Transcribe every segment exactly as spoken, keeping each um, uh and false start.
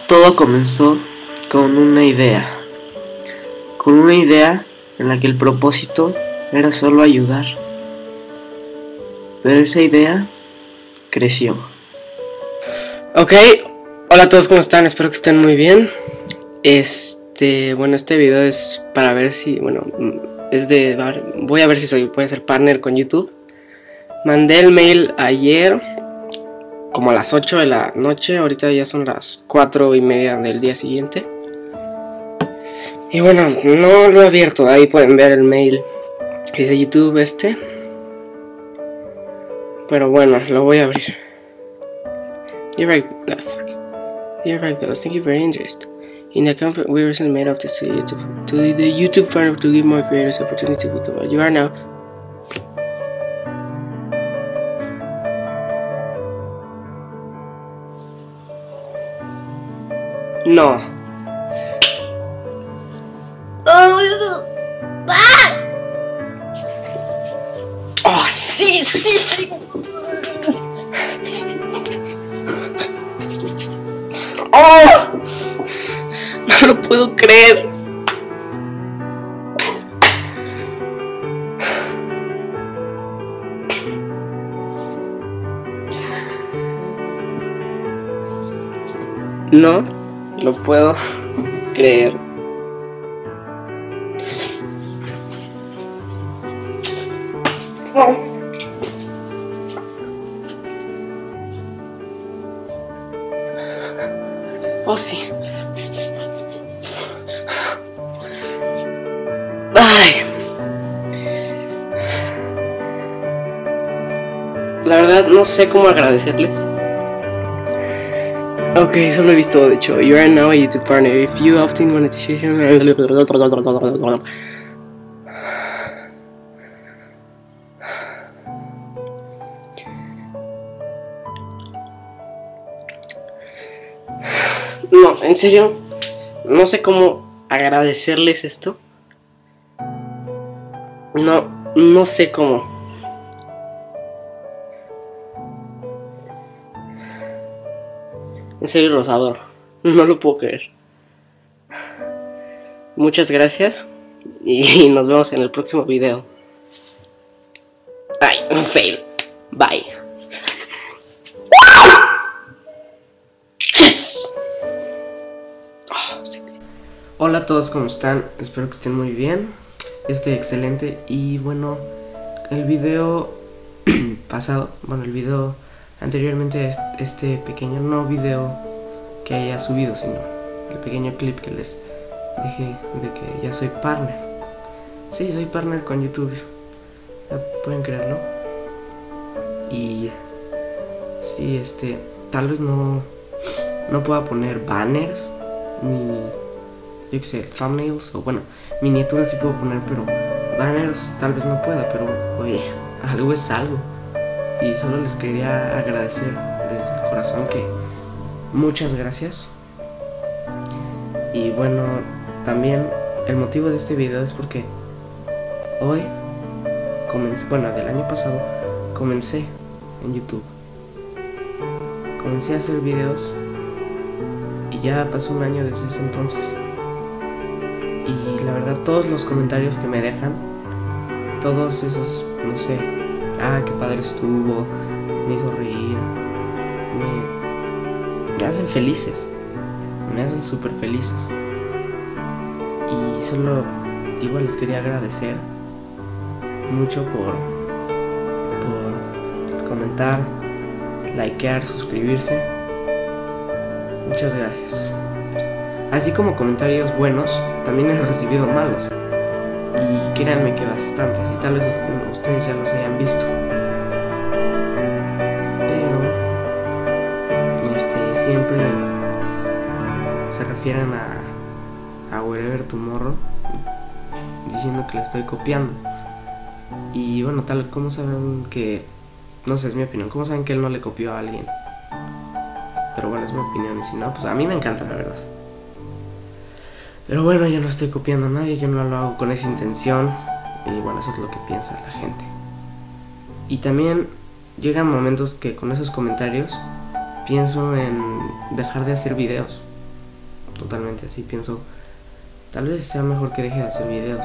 Todo comenzó con una idea, con una idea en la que el propósito era solo ayudar, pero esa idea creció. Ok, hola a todos, ¿cómo están? Espero que estén muy bien. Este, bueno, este video es para ver si, bueno, es de, voy a ver si soy, puede ser partner con YouTube. Mandé el mail ayer, como a las ocho de la noche, ahorita ya son las cuatro y media del día siguiente. Y bueno, no lo he abierto, ahí pueden ver el mail, dice YouTube este. Pero bueno, lo voy a abrir. You're right, You're right, fellas. Thank you for your interest. In the company we recently made up to YouTube to the YouTube partner to give more creators opportunity to become. You are now. No. Oh, sí, sí, sí. ¡Oh! No lo puedo creer. No lo puedo creer. Oh. Oh, sí. Ay. La verdad no sé cómo agradecerles. Ok, solo he visto, de hecho, you are now a YouTube partner. If you opt in monetization. No, en serio, no sé cómo agradecerles esto. No, no sé cómo. En serio los adoro. No lo puedo creer. Muchas gracias. Y nos vemos en el próximo video. Ay, un fail. Bye. Yes. Oh, sí. Hola a todos, ¿cómo están? Espero que estén muy bien. Estoy excelente. Y bueno, el video pasado, bueno, el video anteriormente, este pequeño, no video que haya subido, sino el pequeño clip que les dije de que ya soy partner. Sí, soy partner con YouTube, ya pueden creerlo. Y sí, este, tal vez no no pueda poner banners ni, yo que sé, thumbnails, o bueno, miniaturas sí puedo poner, pero banners tal vez no pueda, pero oye, algo es algo. Y solo les quería agradecer desde el corazón que muchas gracias. Y bueno, también el motivo de este video es porque hoy comencé, bueno, del año pasado comencé en YouTube. Comencé a hacer videos y ya pasó un año desde ese entonces. Y la verdad, todos los comentarios que me dejan, todos esos, no sé, ah, qué padre estuvo, me hizo reír, me, me hacen felices, me hacen súper felices. Y solo, igual les quería agradecer mucho por, por comentar, likear, suscribirse. Muchas gracias. Así como comentarios buenos, también he recibido malos. Y créanme que bastantes, y tal vez ustedes ya los hayan visto. Pero este siempre se refieren a, a Wherever Tomorrow, diciendo que le estoy copiando. Y bueno, tal como saben que, no sé, es mi opinión, ¿cómo saben que él no le copió a alguien? Pero bueno, es mi opinión, y si no, pues a mí me encanta, la verdad. Pero bueno, yo no estoy copiando a nadie, yo no lo hago con esa intención. Y bueno, eso es lo que piensa la gente. Y también llegan momentos que con esos comentarios pienso en dejar de hacer videos. totalmente así. Pienso, tal vez sea mejor que deje de hacer videos.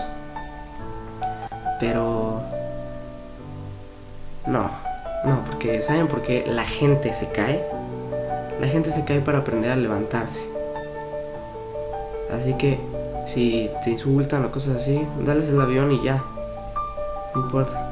Pero no, no, porque ¿saben por qué la gente se cae? La gente se cae para aprender a levantarse. Así que si te insultan o cosas así, dales el avión y ya, no importa.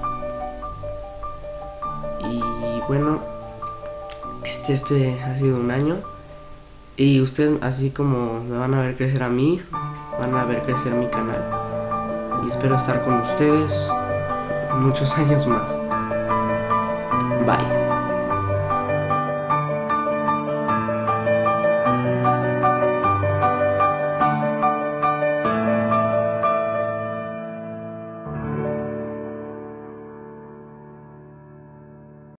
Y bueno, este, este ha sido un año. Y ustedes, así como me van a ver crecer a mí, van a ver crecer mi canal. Y espero estar con ustedes muchos años más. Bye.